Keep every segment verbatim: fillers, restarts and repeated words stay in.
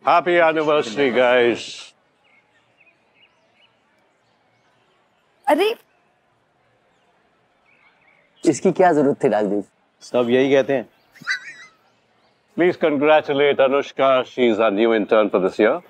Happy anniversary, guys. अरे इसकी क्या जरूरत थी राजदीप? सब यही कहते हैं। Please congratulate Anushka. She's our new intern for this year.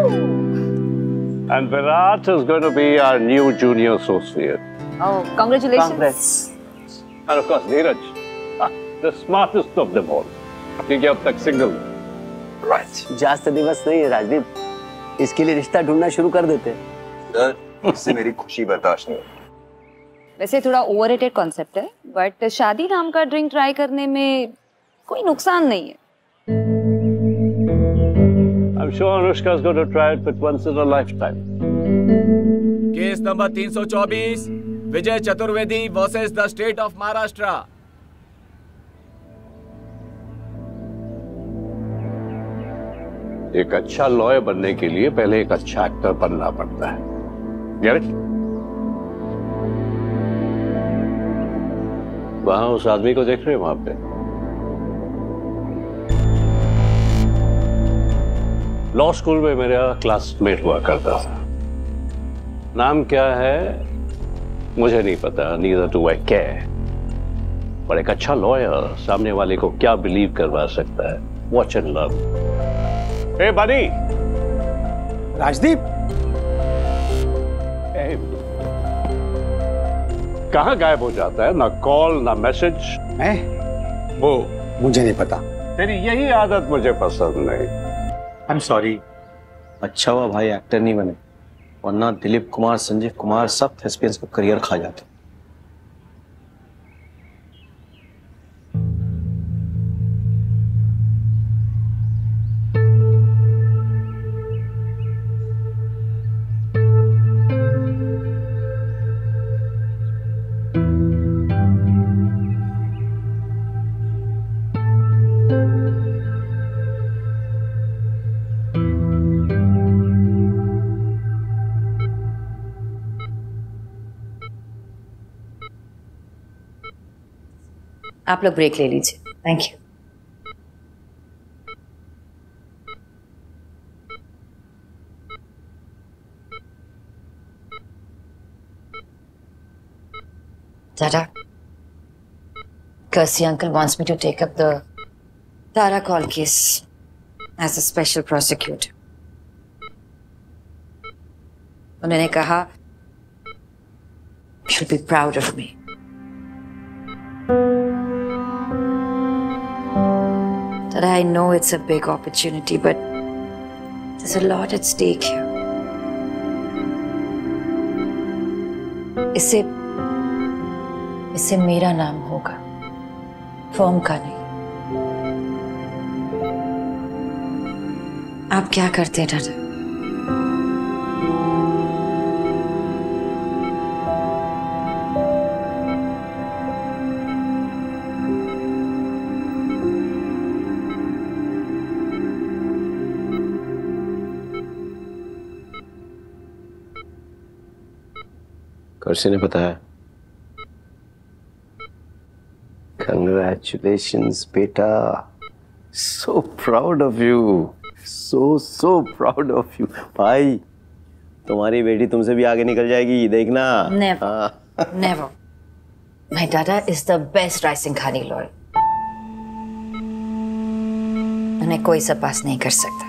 And Virat is going to be our new junior associate. oh, congratulations. Congrats. And of course, Neeraj, ah, the smartest of them all. क्योंकि अब तक single. Right. जास्त दिवस नहीं है राजदीप, इसके लिए रिश्ता ढूंढना शुरू कर देते हैं। सर, इससे मेरी खुशी बर्दाश्त नहीं। वैसे थोड़ा ओवररेटेड कॉन्सेप्ट है, बट शादी नाम का ड्रिंक ट्राई करने में कोई नुकसान नहीं है। I'm sure Anushka is going to try it, but once in a lifetime. Case number तीन सौ चौबीस, Vijay Chaturvedi versus the state of Maharashtra. एक अच्छा लॉयर बनने के लिए पहले एक अच्छा एक्टर बनना पड़ता है। Get it? वहां उस आदमी को देख रहे हैं वहां पे? लॉ स्कूल में मेरा क्लासमेट हुआ करता था। नाम क्या है मुझे नहीं पता, neither do I care। पर एक अच्छा लॉयर सामने वाले को क्या बिलीव करवा सकता है? Watch and learn। Hey buddy। Rajdeep, hey। कहाँ गायब हो जाता है? ना कॉल ना मैसेज। मैं वो मुझे नहीं पता। तेरी यही आदत मुझे पसंद नहीं। I am sorry. अच्छा हुआ भाई एक्टर नहीं बने, वरना दिलीप कुमार, संजीव कुमार सब थेस्पियंस का करियर खा जाते। आप लोग ब्रेक ले लीजिए। Thank you. Dada, Kersey uncle wants me to take up the Tara call case as a special prosecutor. उन्होंने कहा, she'll be proud of me. Dada, I know it's a big opportunity, but there's a lot at stake here. इससे इससे मेरा नाम होगा, firm का नहीं। आप क्या करते हैं दादा? कर्सी ने बताया। Congratulations, बेटा। So proud of you. So so proud of you. भाई, तुम्हारी बेटी तुमसे भी आगे निकल जाएगी, देखना। Never, never. My dada is the best rising khani lawyer. उन्हें कोई सा पास नहीं कर सकता।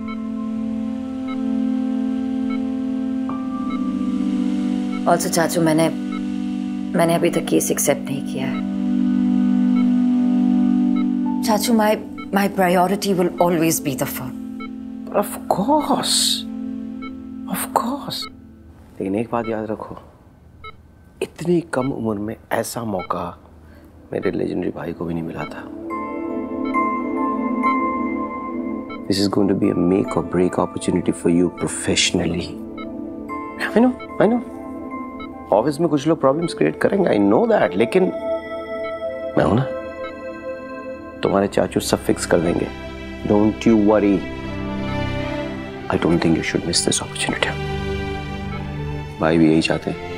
Also, चाचू, मैंने मैंने अभी तक केस एक्सेप्ट नहीं किया है। चाचू, my my priority will always be the firm. Of course, of course. लेकिन एक बात याद रखो, इतनी कम उम्र में ऐसा मौका मेरे लेजेंडरी भाई को भी नहीं मिला था। This is going to be a make or break opportunity for you professionally. I know, I know. Office में कुछ लोग प्रॉब्लम्स क्रिएट करेंगे, आई नो दैट, लेकिन मैं हूं ना, तुम्हारे चाचू सब फिक्स कर देंगे। Don't you worry. I don't think you should miss this opportunity. भाई भी यही चाहते हैं।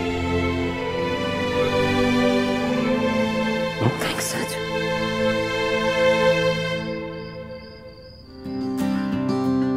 Thanks, चाचू।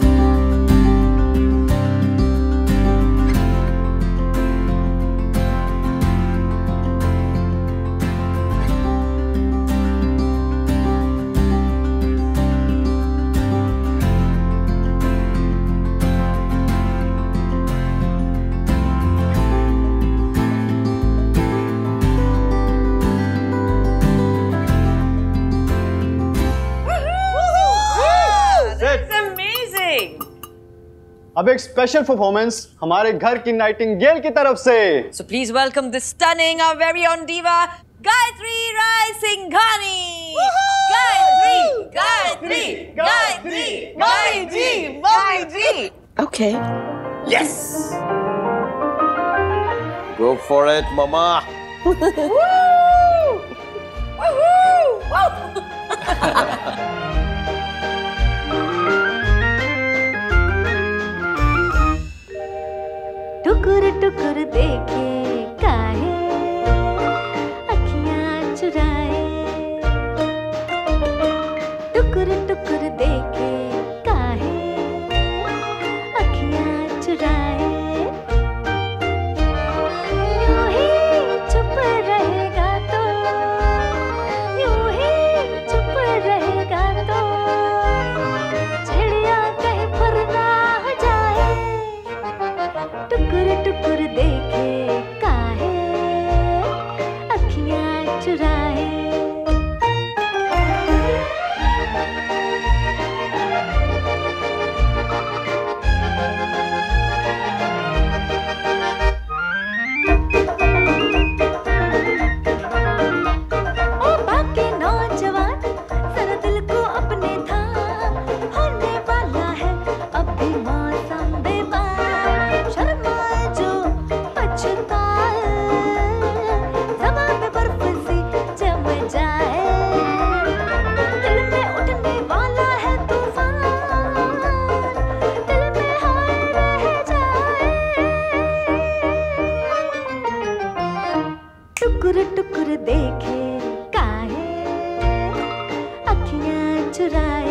अब एक स्पेशल परफॉर्मेंस हमारे घर की नाइटिंगेल की तरफ से। So please welcome the stunning, our very own diva, Gayatri Rai Singhani. Gayatri, Gayatri, Gayatri, Mommy G, Mommy G. Okay. Yes. Go for it, Mama. Woohoo! टुकुर टुकुर देखे काहे अखियां चुराए, टुकुर टुकुर देखे काहे अखियां चुराए, यूं ही चुप रहेगा तो, यूं ही चुप रहेगा तो चिड़िया कहीं पर ना हो जाए, टुकुर टुकुर देखे काहे अखियां चुराए। ओ बाके नौजवान जरा दिल को अपने थाम, होने वाला है अब भी मौसम बेबाक, शर्माए जो पछताए, ज़बान पे बर्फ सी जम जाए, दिल में उठने वाला है तूफान, दिल में हाय रह जाए, टुकुर टुकुर देखे काहे अखियां चुराए।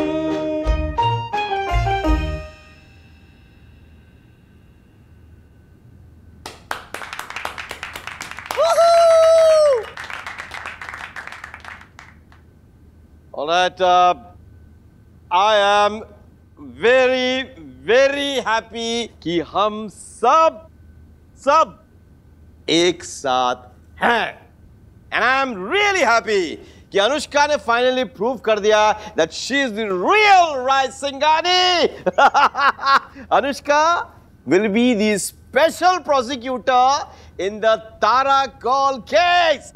All right, uh, I am very, very happy कि हम सब सब एक साथ हैं, and I am really happy कि अनुष्का ने finally prove कर दिया that she is the real Rai Singhani. Anushka will be the special prosecutor in the Tara Call case.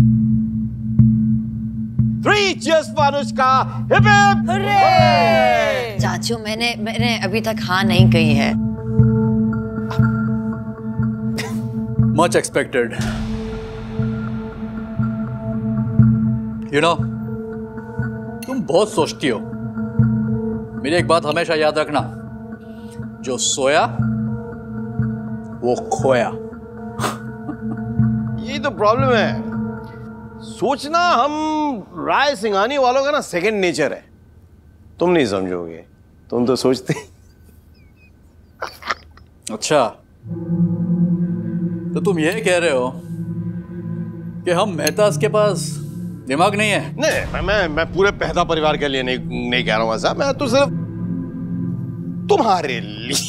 Three cheers for Anushka. Hip hip. Hooray! चाचू मैंने मैंने अभी तक हाँ नहीं कही है। Much expected. You know, तुम बहुत सोचती हो। मेरी एक बात हमेशा याद रखना, जो सोया वो खोया। यही तो प्रॉब्लम है, सोचना हम राय सिंघानी वालों का ना सेकंड नेचर है। तुम नहीं समझोगे, तुम तो सोचते। अच्छा, तो तुम ये कह रहे हो कि हम मेहताज के पास दिमाग नहीं है? नहीं, मैं मैं, मैं पूरे मेहता परिवार के लिए नहीं नहीं कह रहा हूँ ऐसा, मैं तो सिर्फ तुम्हारे लिए।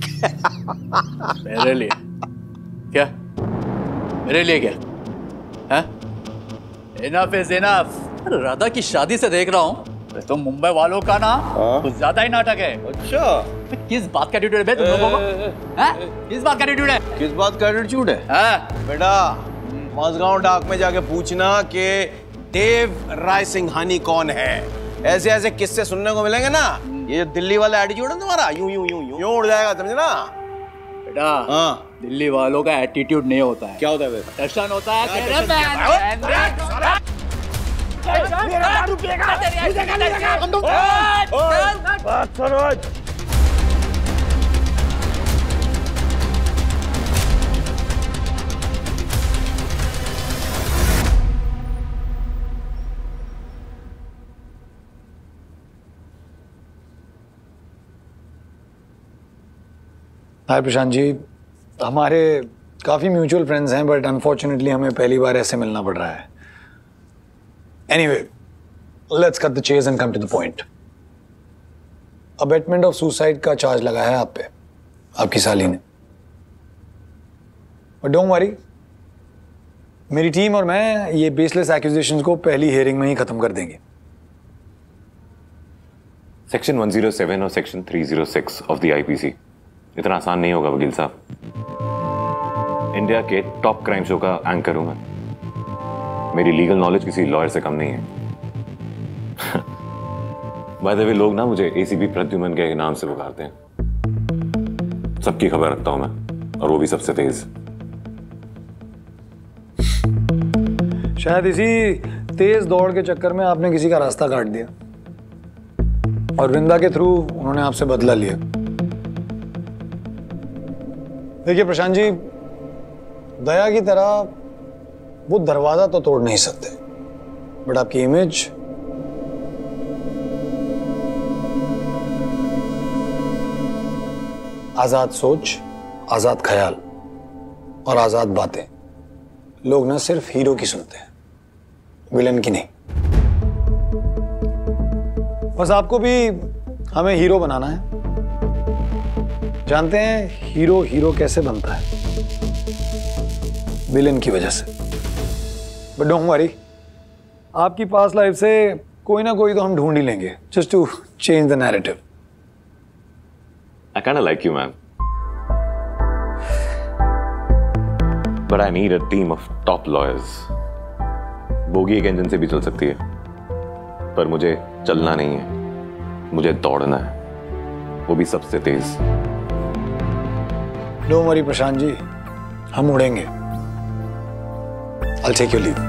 मेरे लिए क्या? मेरे लिए क्या? हैं? Enough is enough. राधा की शादी से देख रहा हूँ तो मुंबई वालों का ना कुछ ज्यादा ही नाटक है। अच्छा, किस बात का एटीट्यूड है बे तुम लोगों को? हैं? किस बात का एटीट्यूड है? किस बात का एटीट्यूड है? हाँ? बेटा, मजगांव डाक में जाके पूछना कि देव राय सिंघानी कौन है। ऐसे ऐसे किस्से सुनने को मिलेंगे ना, ये दिल्ली वाला एटीट्यूड है तुम्हारा, यूं यूं यूं यूं उड़ जाएगा, समझे ना? बेटा, हाँ, दिल्ली वालों का एटीट्यूड नहीं होता है। क्या होता है? टशन होता है तेरे बहन। हाय प्रशांत जी, हमारे काफ़ी म्यूचुअल फ्रेंड्स हैं बट अनफॉर्चुनेटली हमें पहली बार ऐसे मिलना पड़ रहा है। Anyway, let's cut the chase and come to the point. Abetment of suicide का चार्ज लगा है आप पे, आपकी साली ने। बट डोंट वरी, मेरी टीम और मैं ये बेसलेस एक्यूजेशंस को पहली हियरिंग में ही खत्म कर देंगे। सेक्शन one oh seven और section three oh six of the IPC इतना आसान नहीं होगा वकील साहब। इंडिया के टॉप क्राइम शो का एंकर हूं मैं। मेरी लीगल नॉलेज किसी लॉयर से कम नहीं है। बाय द वे लोग ना मुझे एसीपी प्रद्युमन के नाम से पुकारते हैं। सबकी खबर रखता हूं मैं, और वो भी सबसे तेज। शायद इसी तेज दौड़ के चक्कर में आपने किसी का रास्ता काट दिया और वृंदा के थ्रू उन्होंने आपसे बदला लिया। देखिए प्रशांत जी, दया की तरह वो दरवाजा तो तोड़ नहीं सकते, बट आपकी इमेज आजाद सोच, आजाद ख्याल और आजाद बातें लोग ना सिर्फ हीरो की सुनते हैं, विलन की नहीं। बस आपको भी हमें हीरो बनाना है। जानते हैं हीरो हीरो कैसे बनता है? विलन की वजह से। बट डोंट वरी, आपकी पास्ट लाइफ से कोई ना कोई तो हम ढूंढ ही लेंगे, just to change the narrative. I kind of like you, man. But I need a team of top lawyers. Bogie एक इंजन से भी चल सकती है, पर मुझे चलना नहीं है, मुझे दौड़ना है, वो भी सबसे तेज। Don't worry प्रशांत जी, हम उड़ेंगे। I'll take your leave.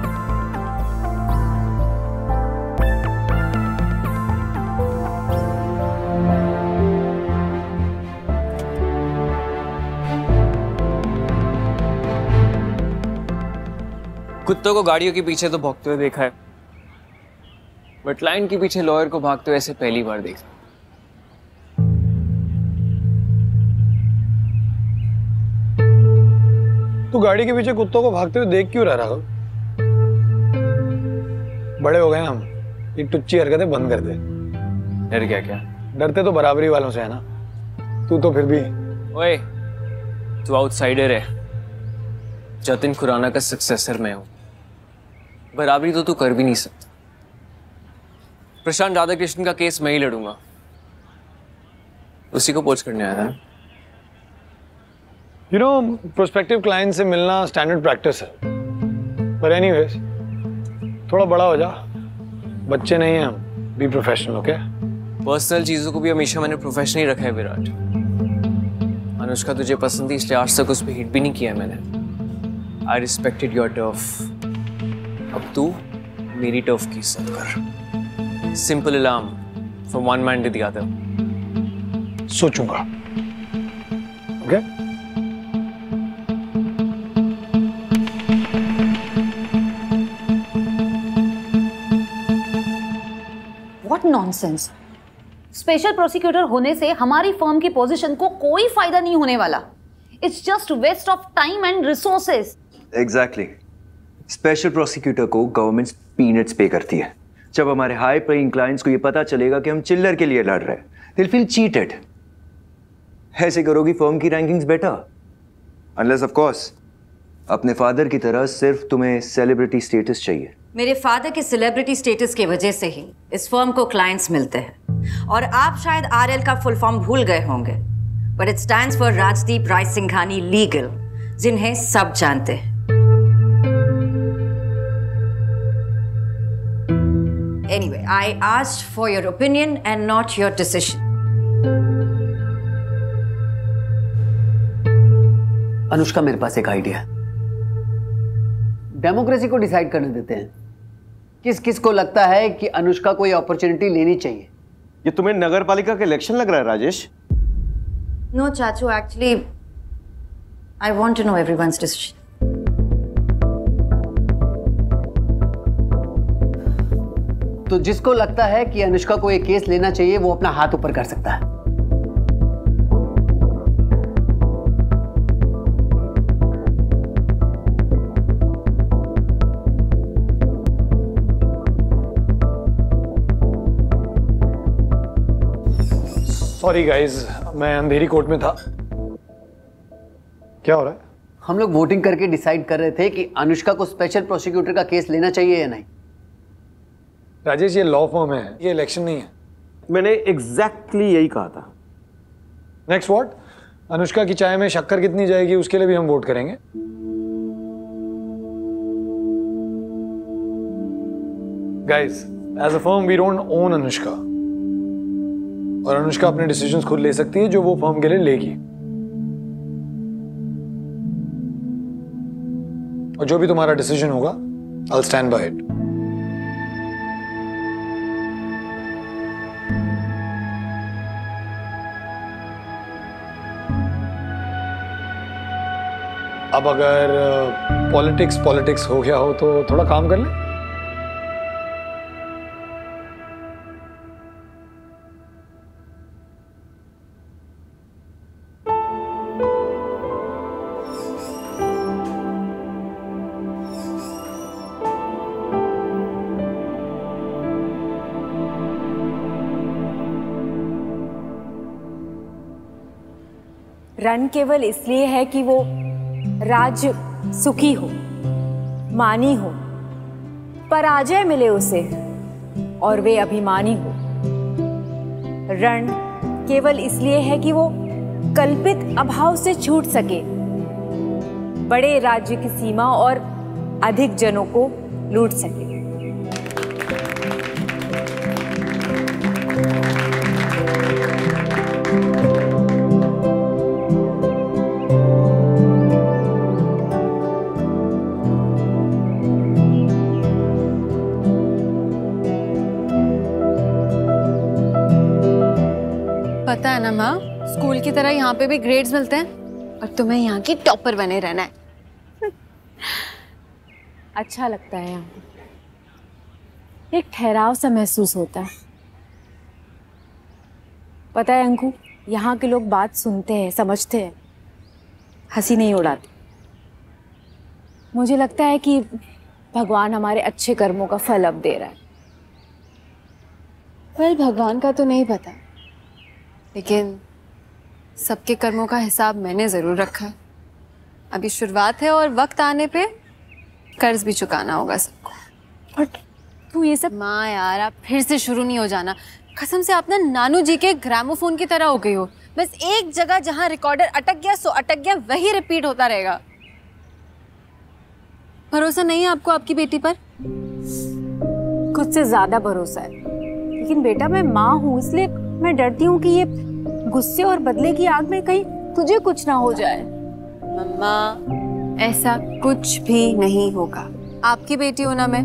कुत्तों को गाड़ियों के पीछे तो भागते हुए देखा है, बट लाइन के पीछे लॉयर को भागते हुए ऐसे पहली बार देखा। तू गाड़ी के पीछे कुत्तों को भागते हुए देख क्यों रह रहा? बड़े हो गए हम, ये टुच्ची हरकतें बंद कर दे। डर क्या क्या? डरते तो बराबरी वालों से है ना, तू तो फिर भी। ओए, तू आउटसाइडर है, जतिन खुराना का सक्सेसर मैं हूं, बराबरी तो तू कर भी नहीं सकता। प्रशांत राधाकृष्ण का केस मैं ही लड़ूंगा, उसी को पोच करने आया था। यू नो, प्रोस्पेक्टिव क्लाइंट से मिलना स्टैंडर्ड प्रैक्टिस है, पर एनीवेज थोड़ा बड़ा हो जा, बच्चे नहीं हैं हम, बी प्रोफेशनल। ओके? पर्सनल चीजों को भी हमेशा मैंने प्रोफेशनल ही रखा है विराट। अनुष्का तुझे पसंद थी, इसलिए आज तक उस पर हिट भी नहीं किया है मैंने। आई रिस्पेक्टेड योर टर्फ, अब तू मेरी टर्फ की इज्जत कर। Simple alarm from one man to the other. सोचूंगा। Okay? What nonsense! Special prosecutor होने से हमारी फर्म की पोजीशन को कोई फायदा नहीं होने वाला। It's just waste of time and resources. Exactly. Special prosecutor को गवर्नमेंट पीनट्स पे करती है। जब हमारे हाई पेइंग क्लाइंट्स को ये पता चलेगा कि हम चिल्लर के लिए लड़ रहे हैं, दे विल फील चीटेड। ऐसे करोगी फर्म की rankings better, unless of course अपने फादर की तरह सिर्फ तुम्हें सेलिब्रिटी स्टेटस चाहिए। मेरे फादर के सेलिब्रिटी स्टेटस की वजह से ही इस फर्म को क्लाइंट्स मिलते हैं। और आप शायद आरएल का फुल फॉर्म भूल गए होंगे, but it stands for Rajdeep Rai Singhani legal, जिन्हें सब जानते हैं। Anyway, I asked for your opinion and not your decision. Anushka, मेरे पास एक आइडिया है। डेमोक्रेसी को डिसाइड करने देते हैं। किस किस को लगता है कि अनुष्का को ये अपॉर्चुनिटी लेनी चाहिए? ये तुम्हें नगर पालिका का इलेक्शन लग रहा है Rajesh? No, Chachu, actually, I want to know everyone's decision. तो जिसको लगता है कि अनुष्का को ये केस लेना चाहिए, वो अपना हाथ ऊपर कर सकता है। सॉरी गाइस, मैं अंधेरी कोर्ट में था। क्या हो रहा है? हम लोग वोटिंग करके डिसाइड कर रहे थे कि अनुष्का को स्पेशल प्रोसिक्यूटर का केस लेना चाहिए या नहीं। राजेश, ये लॉ फॉर्म है, ये इलेक्शन नहीं है। मैंने एग्जैक्टली exactly यही कहा था। Next what? अनुष्का की चाय में शक्कर कितनी जाएगी उसके लिए भी हम वोट करेंगे। Guys, as a firm we don't own Anushka, और अनुष्का अपने डिसीजंस खुद ले सकती है जो वो फर्म के लिए लेगी, और जो भी तुम्हारा डिसीजन होगा I will stand by it. अब अगर पॉलिटिक्स पॉलिटिक्स हो गया हो तो थोड़ा काम कर लें। रन केवल इसलिए है कि वो राज सुखी हो, मानी हो, पराजय मिले उसे और वे अभिमानी हो। रण केवल इसलिए है कि वो कल्पित अभाव से छूट सके, बड़े राज्य की सीमा और अधिक जनों को लूट सके। पता है ना माँ, स्कूल की तरह यहाँ पे भी ग्रेड्स मिलते हैं और तुम्हें यहाँ की टॉपर बने रहना है। अच्छा लगता है यहाँ, एक ठहराव सा महसूस होता है। पता है अंकु, यहाँ के लोग बात सुनते हैं, समझते हैं, हंसी नहीं उड़ाते। मुझे लगता है कि भगवान हमारे अच्छे कर्मों का फल अब दे रहा है। वेल, भगवान का तो नहीं पता, लेकिन सबके कर्मों का हिसाब मैंने ज़रूर रखा है। अभी शुरुआत है और वक्त आने पे कर्ज भी चुकाना होगा सबको। और तू ये सब माँ यार, आप फिर से शुरू नहीं हो जाना। कसम से आप ना नानू जी के ग्रामोफोन की तरह हो गई हो। बस एक जगह जहाँ रिकॉर्डर अटक गया सो अटक गया, वही रिपीट होता रहेगा। भरोसा नहीं है आपको आपकी बेटी पर? खुद से ज्यादा भरोसा है, लेकिन बेटा मैं माँ हूँ, इसलिए मैं डरती हूँ कि ये गुस्से और बदले की आग में कहीं तुझे कुछ ना हो जाए। मम्मा, ऐसा कुछ भी नहीं होगा। आपकी बेटी हो ना मैं।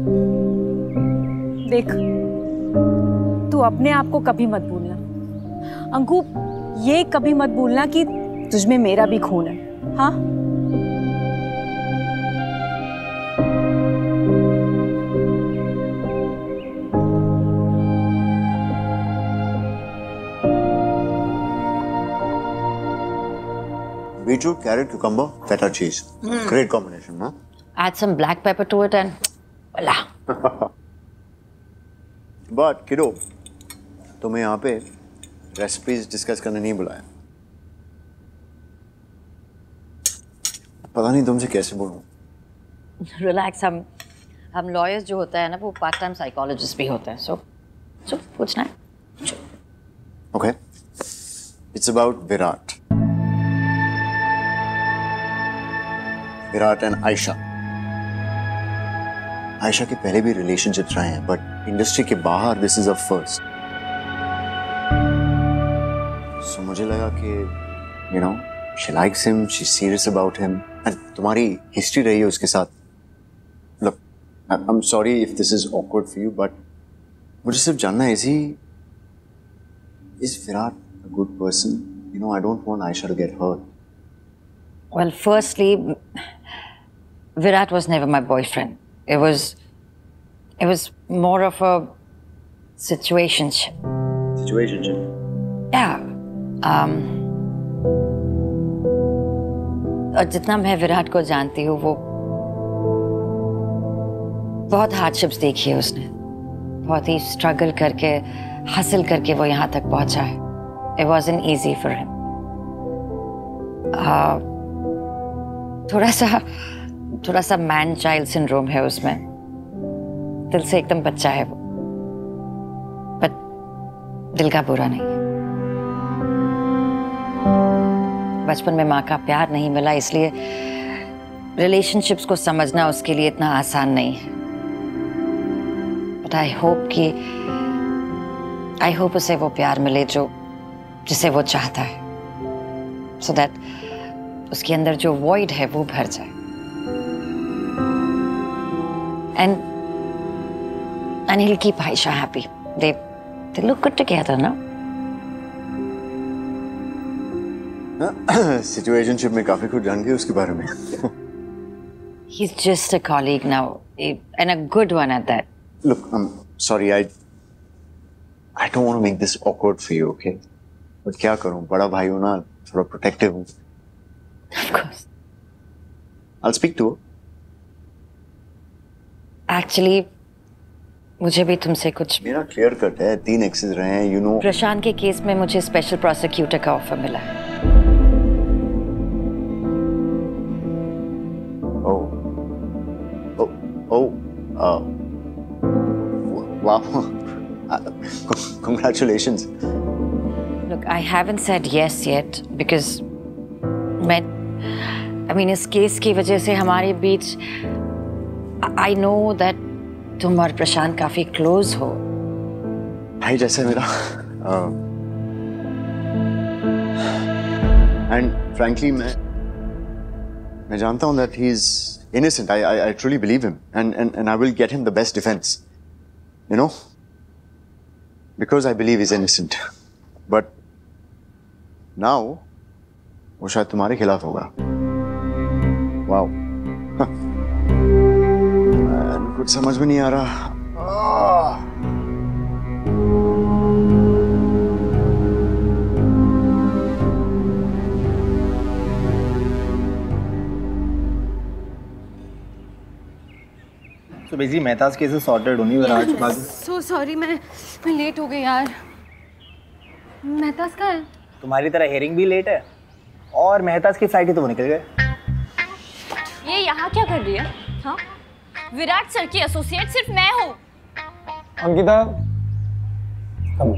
देख, तू अपने आप को कभी मत भूलना अंकु, ये कभी मत भूलना कि तुझमें मेरा भी खून है। हाँ, beetroot, carrot, cucumber, feta cheese. Mm. Great combination, huh? Add some black pepper to it and voila. But kiddo, तुम्हें यहाँ पे रेसिपीज डिस्कस करने नहीं बुलाया। पता नहीं तुमसे कैसे बोलूँ। Relax, हम हम लॉयर्स जो होता है ना, वो पार्ट टाइम साइकोलॉजिस्ट भी होते हैं। सो सो पूछना है। Okay. It's about Virat. Virat and Ayesha. Ayesha के पहले भी रिलेशनशिप्स रहे हैं, बट इंडस्ट्री के बाहर this is a first. So मुझे लगा कि you know she likes him, she is serious about him, and तुम्हारी हिस्ट्री रही है उसके साथ। Look, I am sorry if this is awkward for you, but मुझे सिर्फ जानना है, is he is Virat a good person? You know, I don't want Ayesha to get hurt. Well, firstly, Virat was never my boyfriend. It was, it was more of a situationship. Situationship? Yeah. Um, और जितना मैं विराट को जानती हूँ, वो बहुत hardships देखी है उसने, बहुत ही स्ट्रगल करके, हासिल करके वो यहाँ तक पहुँचा है। It wasn't easy for him. Uh, थोड़ा सा थोड़ा सा मैन चाइल्ड सिंड्रोम है उसमें, दिल से एकदम बच्चा है वो, बट दिल का बुरा नहीं है। बचपन में माँ का प्यार नहीं मिला, इसलिए रिलेशनशिप्स को समझना उसके लिए इतना आसान नहीं है। बट आई होप कि आई होप उसे वो प्यार मिले जो जिसे वो चाहता है, सो दैट उसके अंदर जो वॉइड है वो भर जाए। And and he'll keep Aisha happy. They they look good together, no? Situationship में काफी कुछ जान गए उसके बारे में। He's just a colleague now, a- and a good one at that. Look, I'm sorry, I I don't want to make this awkward for you, okay? But क्या करूं, बड़ा भाई हूं ना, थोड़ा प्रोटेक्टिव हूं। Of course. I'll speak to her. Actually, मुझे भी तुमसे कुछ मेरा क्लियर कट है, तीन एक्सेस रहे हैं, you know. प्रशांत के केस में मुझे स्पेशल प्रोसिक्यूटर का ऑफर मिला है। Oh. Oh. Oh. Uh. Wow. Congratulations. Look, I haven't said yes yet because मैं I mean इस केस की वजह से हमारे बीच I know that तुम और प्रशांत काफी क्लोज हो। भाई जैसे मेरा एंड फ्रैंकली मैं मैं जानता हूं that he is innocent. I, I I truly believe him, and and and I will get him the best defense. You know, because I believe he's innocent. But now, वो शायद तुम्हारे खिलाफ होगा. Wow. कुछ समझ में नहीं आ रहा. So basically Mehta's cases sorted होनी है आज बाकी। So sorry, मैं मैं लेट हो गई यार। मेहताज कहाँ है? तुम्हारी तरह हेयरिंग भी लेट है और मेहताज की फ्लाइट ही तो वो निकल गए। ये यहाँ क्या कर रही है? हाँ? विराट सर की एसोसिएट सिर्फ मैं हूँ। अंकिता, कम।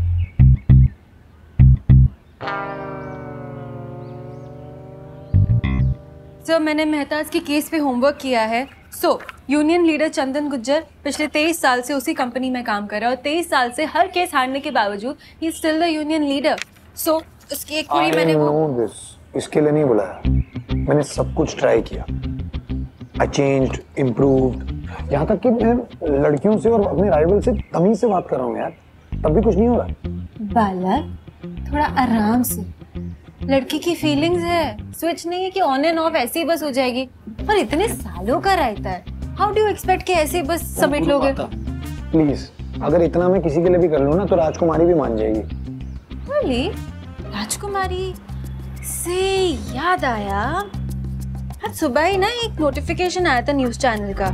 सर मैंने मेहताज के केस पे होमवर्क किया है। So union leader Chandan Gujjar पिछले तेईस साल से उसी कंपनी में काम कर रहा है और तेईस साल से हर केस हारने के बावजूद ही is still the union leader. So उसकी एक पूरी मैंने वो दिस इसके लिए नहीं बुलाया। मैंने सब कुछ ट्राई किया। आई चेंज्ड, इम्प्रूव्ड, यहाँ तक कि मैं लड़कियों से और अपने राइवल से तमीज से बात कर रहा हूँ यार, तब भी कुछ नहीं हो रहा। बालक थोड़ा आराम से, लड़की की फीलिंग्स है, स्विच नहीं है कि ऑन एंड ऑफ ऐसे ही बस हो जाएगी। और इतने सालों का रहता है, हाउ डू एक्सपेक्ट कि ऐसे ही बस समेट लोगे? प्लीज, अगर इतना मैं किसी के लिए भी कर लूँ ना तो राजकुमारी भी मान जाएगी। really? राजकुमारी से याद आया, आज सुबह ही ना एक नोटिफिकेशन आया था न्यूज चैनल का।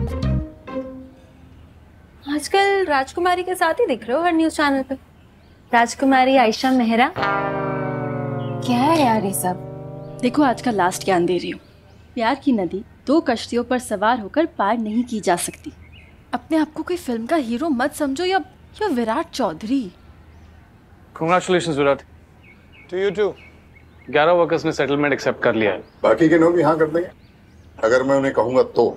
आजकल राजकुमारी के साथ ही दिख रहे हो हर न्यूज चैनल पे। राजकुमारी आयशा मेहरा, क्या है यार ये सब? देखो आज का लास्ट ज्ञान दे रही हूँ। प्यार की नदी दो कश्तियों पर सवार होकर पार नहीं की जा सकती। अपने आप को कोई फिल्म का हीरो मत समझो या या Virat Chaudhary. Congratulations Virat. To you too। ग्यारह वर्कर्स ने सेटलमेंट एक्सेप्ट कर लिया है। बाकी के लोग भी हाँ कर देंगे अगर मैं उन्हें कहूंगा तो।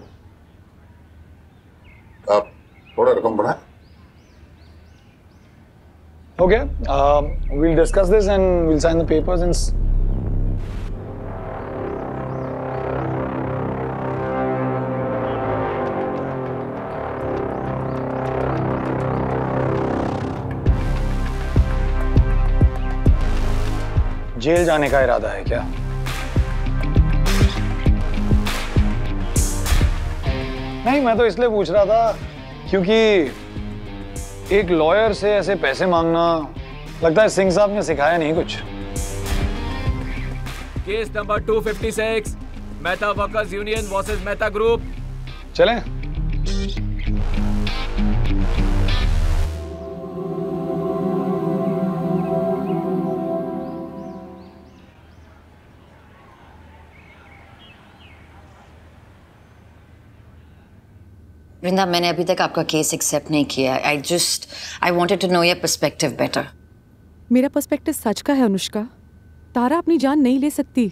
आप थोड़ा रकम बढ़ाएं। Okay, uh, we'll discuss this and we'll sign the papers and. Jail जाने का इरादा है क्या? नहीं, मैं तो इसलिए पूछ रहा था क्योंकि एक लॉयर से ऐसे पैसे मांगना, लगता है सिंह साहब ने सिखाया नहीं कुछ। केस नंबर दो सौ छप्पन, Mehta workers union versus Mehta group. चलें? वृंदा, मैंने अभी तक आपका केस एक्सेप्ट नहीं किया। I just I wanted to know your perspective better. मेरा पर्सपेक्टिव सच का है अनुष्का। तारा अपनी जान नहीं ले सकती।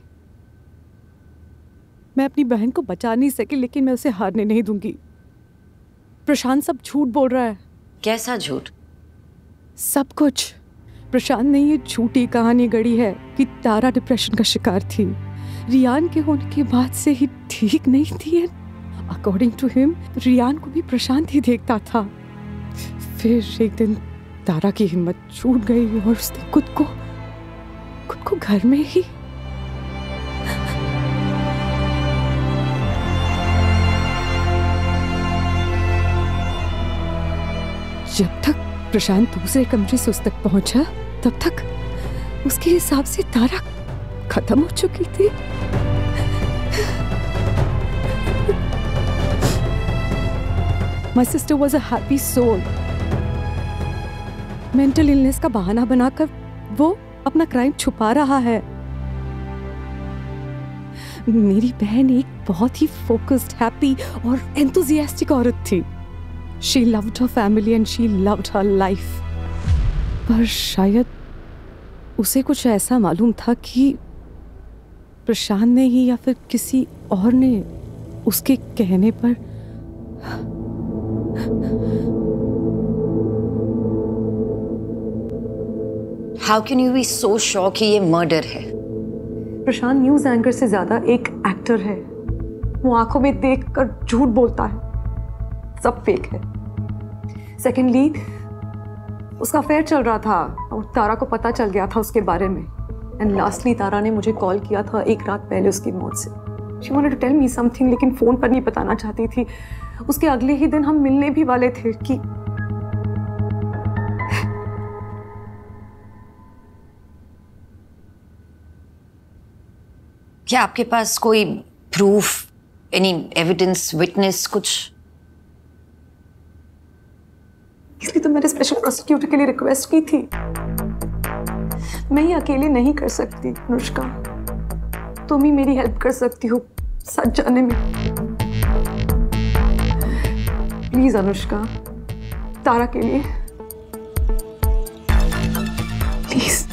मैं अपनी बहन को बचा नहीं सकी, लेकिन मैं उसे हारने नहीं दूंगी। प्रशांत सब झूठ बोल रहा है। कैसा झूठ? सब कुछ। प्रशांत ने ये झूठी कहानी गढ़ी है कि तारा डिप्रेशन का शिकार थी, रियान के होने के बाद से ही ठीक नहीं थी। अकॉर्डिंग टू हिम रियान को भी प्रशांत ही देखता था। फिर एक दिन तारा की हिम्मत छूट गई और उसने खुद को खुद को घर में ही जब तक प्रशांत दूसरे कमरे से उस तक पहुंचा तब तक उसके हिसाब से तारा खत्म हो चुकी थी। My sister was a happy soul. Mental illness का बहाना बनाकर वो अपना क्राइम छुपा रहा है। मेरी बहन एक बहुत ही फोकस्ड, हैप्पी और एंथुसियास्टिक औरत थी। She loved her family and she loved her life. पर शायद उसे कुछ ऐसा मालूम था कि प्रशांत ने ही या फिर किसी और ने उसके कहने पर How can you be so sure कि ये मर्डर है? प्रशांत न्यूज एंकर से ज्यादा एक एक्टर है। वो आंखों में देखकर झूठ बोलता है, सब फेक है। सेकेंडली, उसका अफेयर चल रहा था और तारा को पता चल गया था उसके बारे में। एंड लास्टली तारा ने मुझे कॉल किया था एक रात पहले उसकी मौत से। She wanted to tell me something, लेकिन फोन पर नहीं बताना चाहती थी। उसके अगले ही दिन हम मिलने भी वाले थे कि क्या आपके पास कोई प्रूफ, एनी एविडेंस, विटनेस, कुछ? इसलिए तो मैंने स्पेशल प्रोसिक्यूटर के लिए रिक्वेस्ट की थी। मैं ये अकेले नहीं कर सकती अनुष्का, तुम ही मेरी हेल्प कर सकती हो सच जानने में। प्लीज अनुष्का, तारा के लिए प्लीज।